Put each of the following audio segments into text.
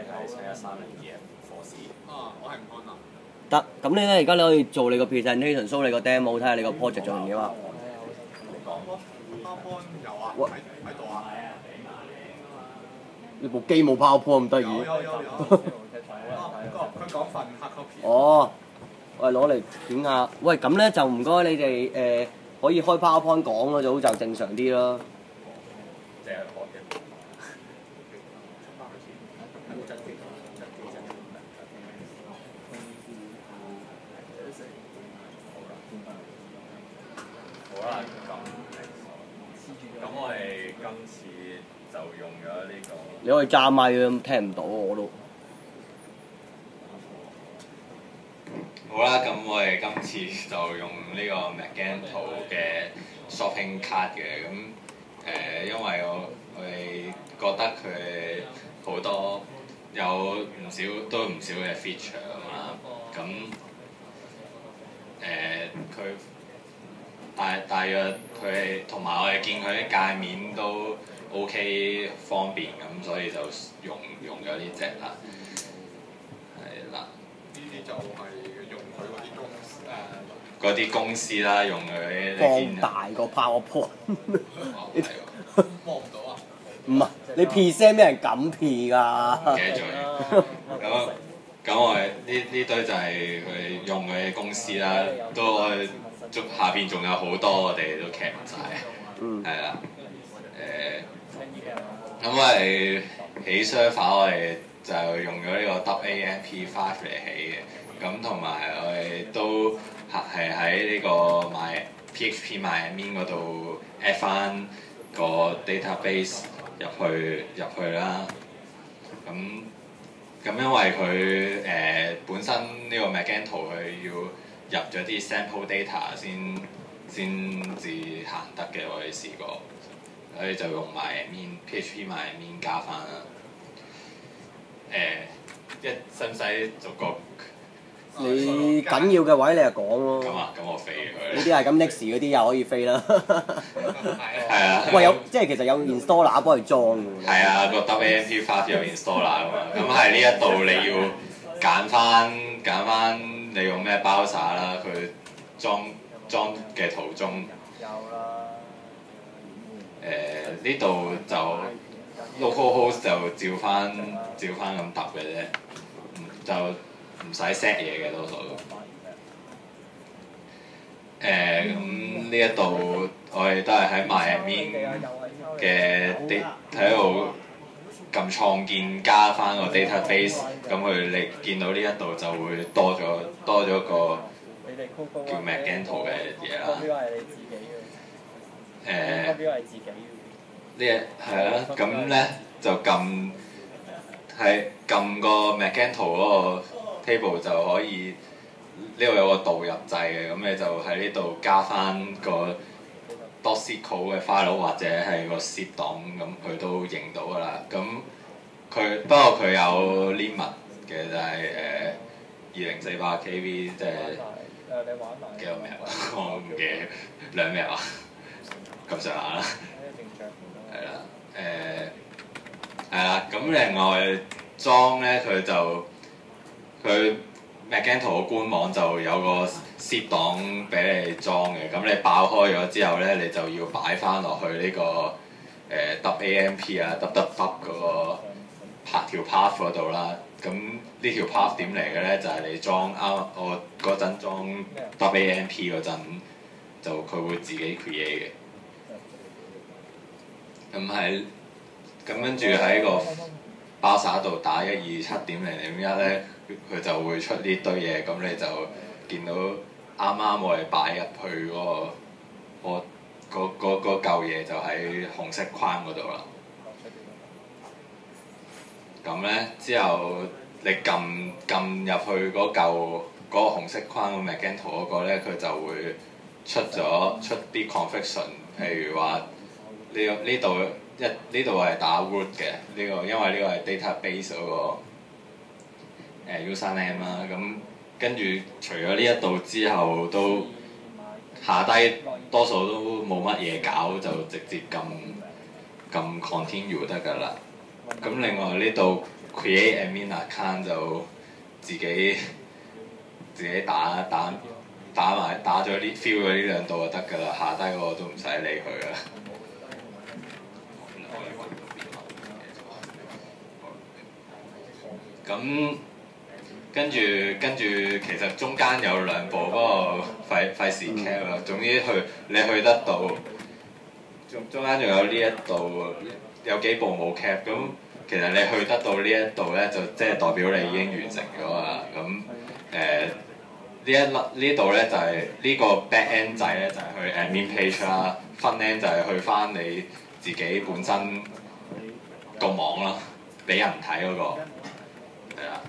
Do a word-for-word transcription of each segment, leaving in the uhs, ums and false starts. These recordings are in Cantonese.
係四一三零二 F 課時。 啊，我係唔看啊。 得，咁你咧而家你可以做你個 presentation show 你個 demo，睇下你個 project 做成點啊？ 你講 PowerPoint 有啊， 喂喺喺度啊。 你部機冇 PowerPoint 咁得意？ 有有有有。啊，佢講份 hard copy。 哦，喂，攞嚟點啊？喂，咁咧就唔該你哋誒、呃、可以開 PowerPoint 講嗰種就正常啲咯。 即係學嘅。好啦，咁咁我哋今次就用咗呢個。 你可以揸咪啊，聽唔到我都。 好啦，咁我哋今次就用呢個 Magento 嘅 shopping cart 嘅，咁誒、呃，因為我我哋覺得佢好多有唔少都唔少嘅 feature 啊嘛，咁誒佢大大約佢同埋我哋見佢啲界面都 OK 方便，咁所以就用用咗呢隻啦，係啦。 呢啲就係用佢嗰啲公司誒。 嗰啲公司啦，用佢放大個 PowerPoint。 哦，係喎。 幫唔到啊！ 唔係，你 present 俾人咁 P 㗎。 記得咗。咁咁我哋呢呢堆就係佢用佢嘅公司啦，都我哋仲下邊仲有好多我哋都劇唔晒。 嗯。 係啦。誒。咁我哋起 server 我哋就用咗呢個 W A M P 五嚟起嘅，咁同埋我哋都係喺呢個 My P H P MyAdmin 嗰度 add 翻個 database 入去入去啦。咁咁因為佢誒、呃、本身呢個 Magento 佢要入咗啲 sample data 先先至行得嘅，我哋試過，所以就用 MyAdmin P H P MyAdmin 加翻啦。誒、一使唔使逐個？ 你緊要嘅位你就講咯。 咁啊，咁我飛佢。 呢啲係咁 Nix 嗰啲又可以飛啦。 係啊。 喂，有即係其實有 installer 幫你裝㗎喎。 係啊，個 W A M P 五有 installer 啊嘛，咁喺呢一度你要揀翻揀翻你用咩 browser 啦，佢裝裝嘅途中。 有啦。 誒呢度就 localhost 就照翻照翻咁揼嘅啫，就唔使 set 嘢嘅多數。誒咁呢一度我哋都係喺 MyAdmin 嘅 data 喺度撳創建加翻個 database，咁佢你見到呢一度就會多咗多咗個叫 Magento 嘅嘢啦。 個標係你自己嘅。 誒。 個標係自己嘅。 呢係啦，咁咧就撳係撳個 Magento 嗰個 table 就可以，呢度有個導入掣嘅，咁你就喺呢度加翻個 .sql 嘅 file 或者係個 zip 檔，咁佢都認到㗎啦。咁佢不過佢有 limit 嘅，就係誒二零四八 K B， 即係幾多 M B 啊？我唔記得兩 M B 啊，咁上下啦。係啦，誒係啦，咁另外裝咧佢就佢 Magento 個官網就有個 zip 檔俾你裝嘅，咁你爆開咗之後咧，你就要擺翻落去呢、這個誒、呃、W A M P 啊 W W W 嗰個拍條 path 嗰度啦。咁呢條 path 點嚟嘅咧？就係、是、你裝啱我嗰陣裝 W A M P 嗰陣，就佢會自己 create 嘅。咁喺咁跟住喺個包撒度打一二七點零點一咧，佢就會出呢堆嘢，咁你就見到啱啱我哋擺入去嗰、嗰個嗰嗰嗰嚿嘢就喺紅色框嗰度啦。咁咧之後你撳撳入去嗰嚿嗰個紅色框個 Magento 嗰個咧，佢就會出咗出啲 configuration， 譬如話。呢個呢度一呢度係打 root 嘅，呢、這個因為呢個係 database 嗰、那個誒、呃、username 啦，咁跟住除咗呢一度之後，都下低多數都冇乜嘢搞，就直接撳撳 continue 得㗎啦。 咁另外呢度 create admin account 就自己自己打打打埋打咗呢 fill 咗呢兩度就得㗎啦，下低嗰個都唔使理佢㗎啦。咁跟住跟住，其實中間有兩步，不過費費事 cap 啦。總之去你去得到，中中間仲有呢一度有幾步冇 cap。咁其實你去得到呢一度咧，就即係代表你已經完成咗啦。咁誒呢一粒呢度咧就係、是、呢個 back end 掣咧，就係、是、去 admin page 啦，front end 就係去翻你自己本身個網啦，俾人睇嗰、那個係啦。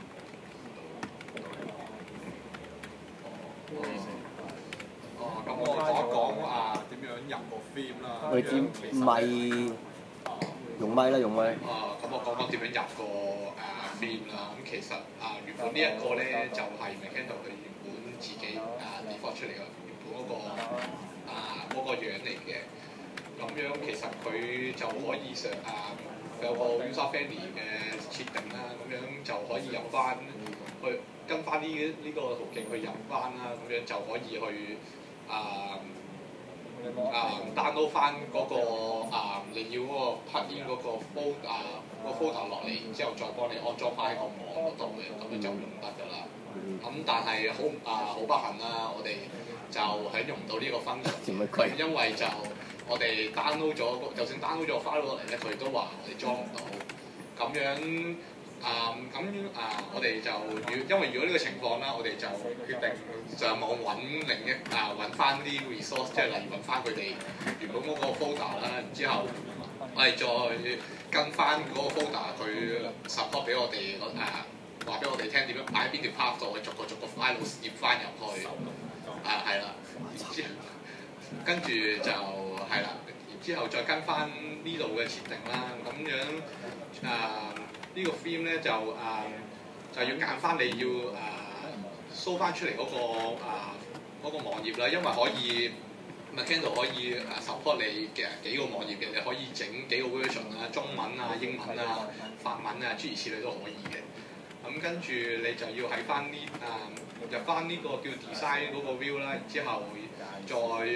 哦，咁我講一講啊點樣入個 theme 啦。 我哋支咪用咪啦，用咪。 啊，咁我講講點樣入個誒 theme 啦。咁其實啊，原本呢一個咧就係 Magento 佢原本自己啊 default 出嚟嘅原本嗰個啊嗰個樣嚟嘅。咁樣其實佢就可以上啊有個 user friendly 嘅設定啦，咁樣就可以入翻去跟翻呢呢個途徑去入翻啦，咁樣就可以去啊啊 download 翻嗰個啊你要嗰個 plugin 嗰個 folder 啊個 folder 落嚟，然之後再幫你安裝翻喺個網嗰度嘅，咁樣就用得㗎啦。咁但係好啊好不幸啦，我哋就係用唔到呢個 function，因為就我哋 download 咗，就算 download 咗個 file 落嚟咧，佢都話我哋裝唔到。咁樣啊，咁、呃、啊、呃，我哋就如因為如果呢個情況啦，我哋就決定上網揾另一啊揾翻啲 resource， 即係例如揾翻佢哋原本嗰個 folder 啦，然之後我哋再跟翻嗰個 folder 佢 support 俾我哋啊話俾我哋聽點樣擺喺邊條 path 度，逐個逐個 file 攝翻入去啊，係啦，之後跟住就係啦，然之後再跟翻呢度嘅設定啦，咁樣啊。呢個 theme 咧就誒、呃、就要揀翻你要誒 show 翻出嚟嗰、那個啊嗰、呃那個網頁啦，因為可以 Magento 可以誒 support 你嘅幾個網頁嘅，你可以整幾個 version 啊，中文啊、英文啊、法文啊，諸如此類都可以嘅。咁跟住你就要喺翻呢誒入翻呢個叫 design 嗰個 view 啦，然之後再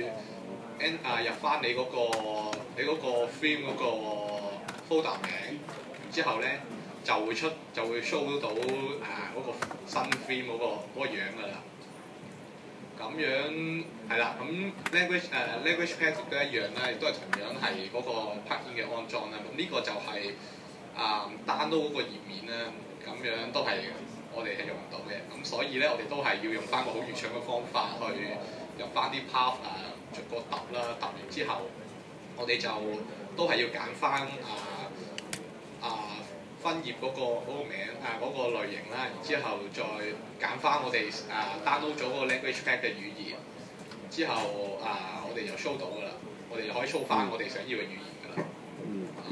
end 啊入翻你嗰、那個你嗰個 theme 嗰個 folder 名，然之後咧。就會出就會 show 到誒嗰、啊那個新 theme 嗰、那個嗰、那個樣㗎啦。咁樣係啦，咁 language 誒、uh, language pack 都一樣啦，亦都係同樣係嗰個 plugin 嘅安裝啦。咁呢個就係、是、啊 download 嗰個頁面啦。咁樣都係我哋係用唔到嘅。咁所以咧，我哋都係要用翻個好愚蠢嘅方法去入翻啲 path 啊，逐個揼啦，揼完之後，我哋就都係要揀翻啊啊。分頁嗰、那個嗰、那個名啊嗰、那個類型啦，然之後再揀翻我哋啊 download 咗嗰個 language pack 嘅語言，之後啊我哋就 show 到㗎啦，我哋就可以 show 翻我哋想要嘅語言㗎啦。嗯。啊、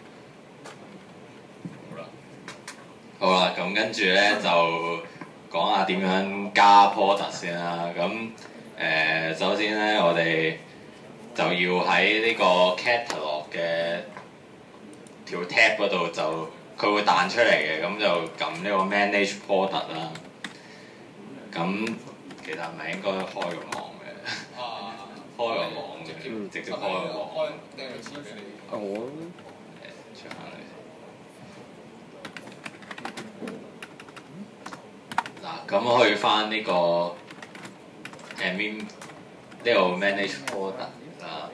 好啦。 好啦，咁跟住咧就講下點樣加 product 先啦。咁誒、呃、首先咧，我哋就要喺呢個 catalog 嘅條 tab 嗰度就。佢會彈出嚟嘅，咁就撳呢個 manage product 啦。咁其實係咪應該開個網嘅？ 啊， 開個網嘅， 嗯、 直接開個網。 開掟個錢俾你。 哦。 誒，唱下嚟。嗱，咁去翻呢個 admin 呢個 manage product 啦。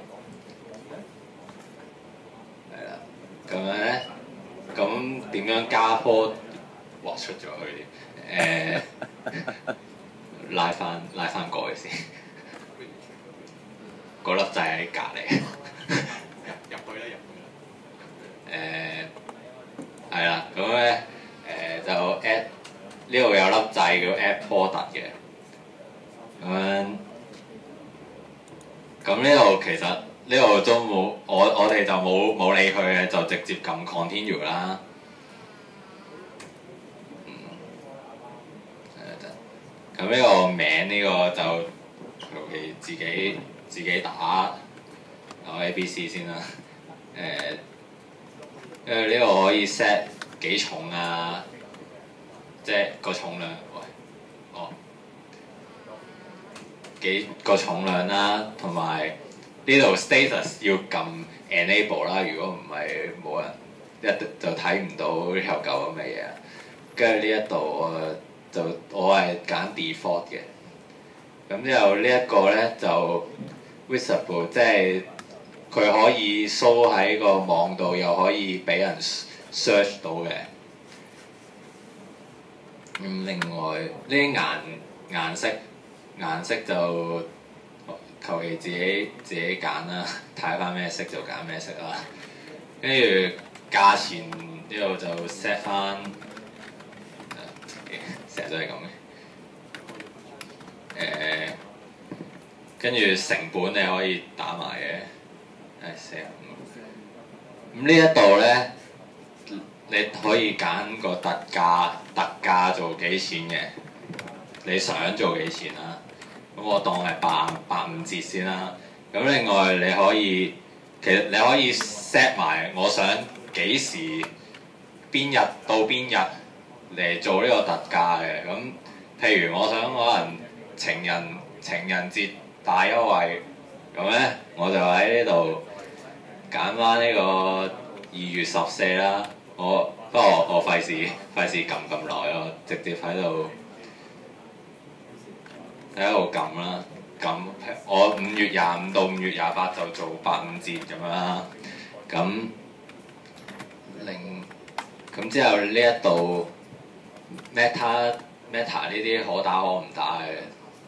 係啦，咁樣咧。咁點樣加波？哇！出咗去誒，拉翻拉翻過去先。嗰粒掣喺隔離。 入入去啦，入去啦。誒，係啦，咁咧誒就 add 呢度有粒掣叫 add product 嘅。咁樣，咁呢度其實。呢度都冇，我我哋就冇冇理佢嘅，就直接撳 continue 啦。嗯，咁呢個名呢個就尤其自己自己打，有 A B C 先啦。誒、呃， 跟住呢個可以 set 幾重啊，即係個重量，喂，哦，幾個重量啦，同埋呢度 status 要撳 enable 啦，如果唔係冇人一就睇唔到呢條舊咁嘅嘢。跟住呢一度我就我係揀 default 嘅，咁之後呢一個咧就 visible，即係佢可以 show 喺個網度，又可以俾人 search 到嘅。咁、嗯、另外呢啲顏顏色顏色就求其自己自己揀啦，睇翻咩色就揀咩色啦。跟住價錢呢度就 set 翻，成日都係咁嘅。誒，跟住成本你可以打埋嘅，誒四十五。咁呢一度咧，你可以揀個特價，特價做幾錢嘅？你想做幾錢啦？咁我當係百百五折先啦。咁另外你可以，其實你可以 set 埋我想幾時邊日到邊日嚟做呢個特價嘅。咁譬如我想可能情人情人節大優惠，咁咧我就喺呢度揀翻呢個二月十四啦。我不過我，我費事費事撳咁耐咯，直接喺度喺度撳啦。咁我五月廿五到五月廿八就做八五折咁樣啦。咁另咁之後呢一度 Meta Meta 呢啲可打可唔打嘅，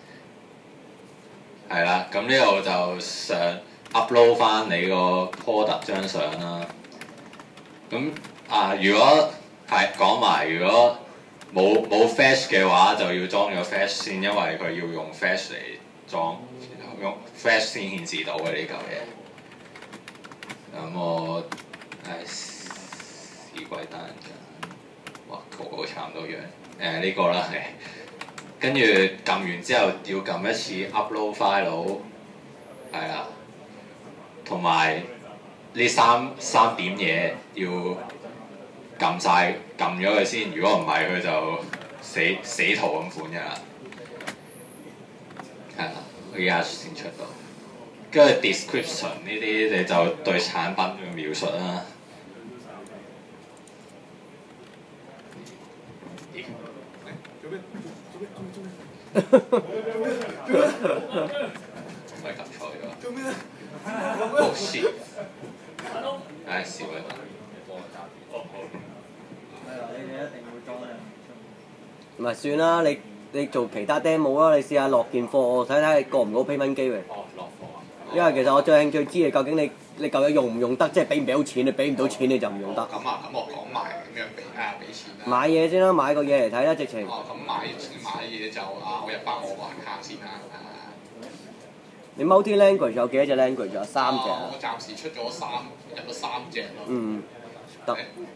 係啦。咁呢度就上 upload 翻你個 product 張相啦。咁啊，如果係講埋，如果冇冇 Flash 嘅話，就要裝咗 Flash 先，因為佢要用 Flash 嚟裝，用 Flash 先顯示到嘅呢嚿嘢。咁我唉屎鬼單㗎，哇個個都差唔多樣。誒、呃、呢、這個啦係，跟住撳完之後要撳一次 upload file，係啦，同埋呢三三點嘢要撳晒，撳咗佢先。如果唔係，佢就死死圖咁款㗎啦。係啦，我而家先出到。跟住 description 呢啲你就對產品嘅描述啦。咦？做咩？做咩？做咩？做咩？做咩？唔係撳錯咗。做咩？Oh shit！唉，笑啦。 唔係算啦，你你做其他 demo 啦，你試下落件貨睇睇過唔過 payment 機喎。 哦，落貨啊！ 因為其實我最興趣知係究竟你你嚿嘢用唔用得，即係俾唔俾到錢，你俾唔到錢你就唔用得。 咁啊，咁我講埋點樣俾啊俾錢啦。 買嘢先啦，買個嘢嚟睇啦，直情。 哦，咁買買嘢就啊，我入翻我個 account 先啦。 你 multi language 有幾多隻 language 啊？三隻啊。 我暫時出咗三，入咗三隻咯。 嗯，得。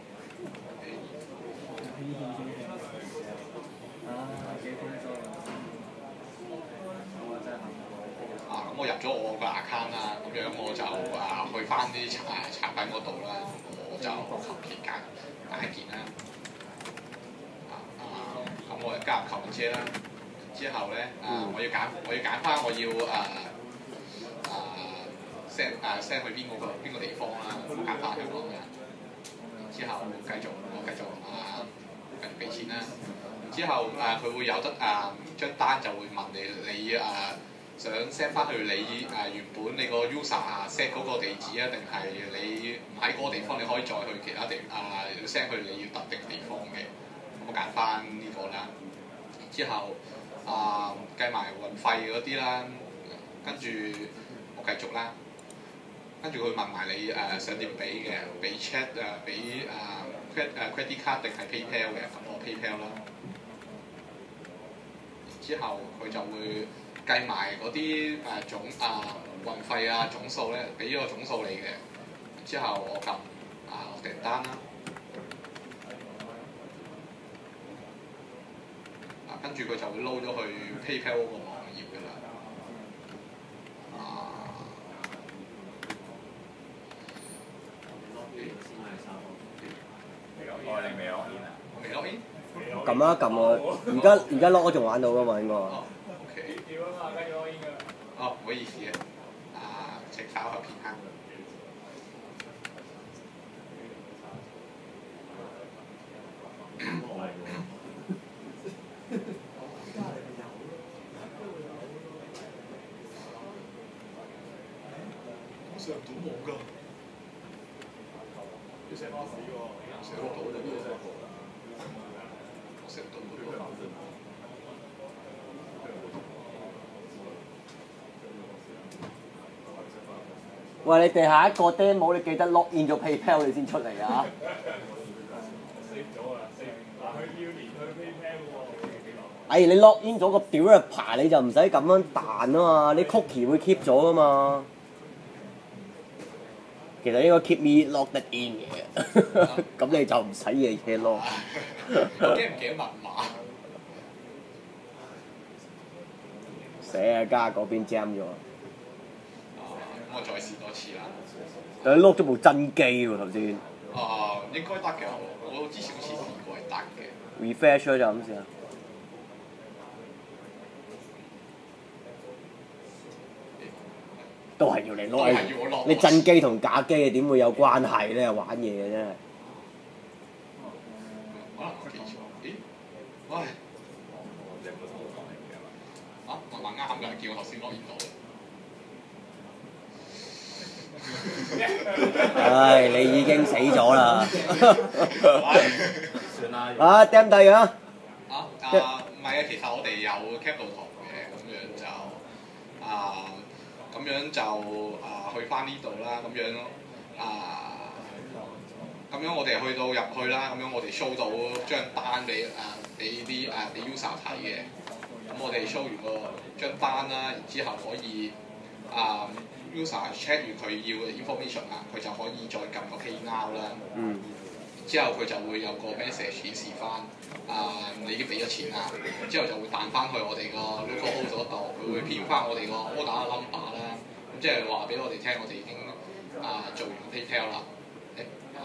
啊，咁我入咗我個 account 啦，咁樣我就啊去翻啲產產品嗰度啦，我就求其揀揀一件啦。啊啊，咁我加入購物車啦，之後咧啊，我要揀我要揀翻我要啊啊 send 啊 send 去邊個個邊個地方啦，我揀翻香港嘅。之後繼續我繼續啊繼續俾錢啦。之後誒佢會有得誒張單就會問你你誒、啊、想 send 翻去你誒、啊、原本你個 user set 嗰個地址啊，定係你唔喺嗰個地方你可以再去其他地啊 send 去你要特定地方嘅，咁我揀翻呢個啦。之後啊計埋運費嗰啲啦，跟住我繼續啦。跟住佢問埋你誒、啊、想點俾嘅，俾 check 誒俾誒 credit 誒 credit card 定係 PayPal 嘅，咁我 PayPal 啦。之後佢就會計埋嗰啲誒總啊運費啊總數咧，俾咗個總數你嘅。之後我撳啊訂單啦，啊跟住佢就會撈咗去 PayPal 嗰個網頁㗎啦。啊， 撳一撳啊！而家而家 lock 仲玩到噶嘛應該。 哦，OK。哦，唔好意思啊，啊，請稍後片刻。我上唔到網㗎，要寫巴士喎，寫唔到㗎，我寫唔到㗎。 喂，你哋下一個 demo 你記得 lock in 咗 PayPal 你先出嚟啊！哎，你 lock in 咗個屌嘅牌你就唔使咁樣彈啊嘛，你 cookie 會 keep 咗噶嘛。其實應該 keep me locked in 嘅，咁你就唔使嘢嘢 lock。 我記唔記得密碼？ 寫啊，加嗰邊 jam 咗。 我再試多次啦。 但係 lock 咗部真機喎頭先。 啊，應該得嘅，我之前好似試過係得嘅。 refresh 咗就咁先啊。都係要你 lock，你真機同假機點會有關係咧？玩嘢嘅真係。 可能我記錯，咦？喂！啊，密碼啱㗎，叫我頭先 lock in 到。 唉，你已經死咗啦！啊，掟第啊！ 啊啊，唔係啊，其實我哋有 cap 到圖嘅，咁樣就啊，咁樣就啊去翻呢度啦，咁樣啊，咁樣我哋去到入去啦，咁樣我哋 show 到張單俾啊俾啲啊俾 user 睇嘅，咁我哋 show 完個張單啦，然之後可以啊。user check 完佢要嘅 information 啦，佢就可以再撳個 pay now 啦。 嗯。 之後佢就會有個 message 顯示翻，啊、呃、你已經俾咗錢啦，之後就會彈翻去我哋個 local host 嗰度，佢會編翻我哋個 order number 啦，咁即係話俾我哋聽，我哋已經啊、呃、做完 PayPal 啦。誒啊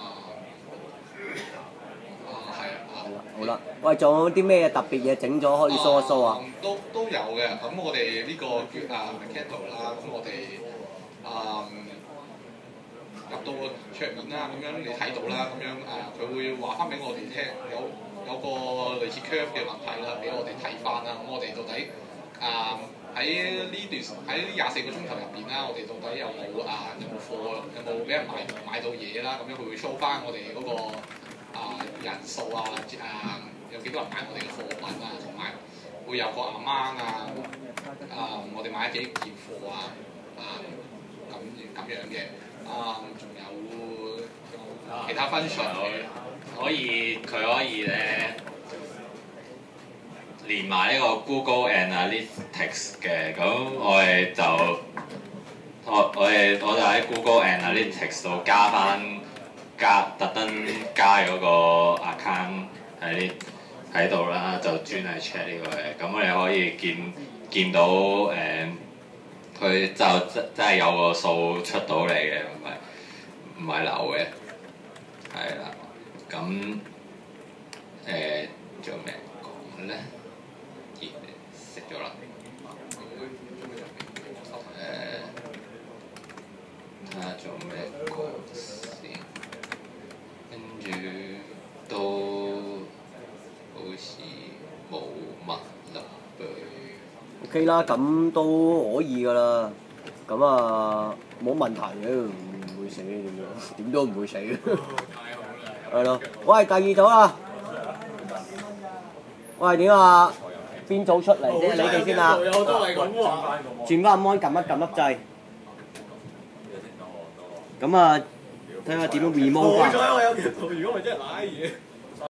啊係啊。 好啦，喂，仲有啲咩特別嘢整咗可以 show 一 show 啊？ 都都有嘅，咁我哋呢個叫啊 Macento 啦，咁我哋。啊、嗯，入到個桌面啦，咁樣你睇到啦，咁樣誒，佢、呃、會話翻俾我哋聽，有有個類似 curve 嘅問題啦，俾我哋睇翻啦。咁我哋到底啊喺呢段喺呢廿四個鐘頭入邊啦，我哋到底有冇啊、呃、有冇貨，有冇俾人買買到嘢啦？咁樣佢會 show 翻我哋嗰、那個啊、呃、人數啊，誒、呃、有幾多人買我哋嘅貨品啊，同埋會有個 amount 啊，啊、呃、我哋買咗幾件貨啊，啊、呃。咁樣嘅，啊、嗯，仲有其他 function 嘅， 可以佢可以咧連埋呢個 Google Analytics 嘅，咁我哋就我我哋我就喺 Google Analytics 度加翻加特登加咗個 account 喺喺度啦，就專係 check 呢個嘅，咁我哋可以見見到誒。呃佢就真真係有個數出到嚟嘅，唔係唔係流嘅，係啦。咁誒仲有咩講咧？咦，食咗啦。誒，睇下仲有咩講先，跟住都好似冇乜啦噃。 OK 啦，咁都可以噶啦，咁啊冇問題嘅，唔會死點樣，點都唔會死嘅。係咯，喂，第二組啦。喂，點啊？邊組出嚟啫？你哋先啦。轉翻 mon 撳一撳粒掣。咁啊，睇下點樣 remove 翻。 好彩我有條圖，如果咪真係賴嘢。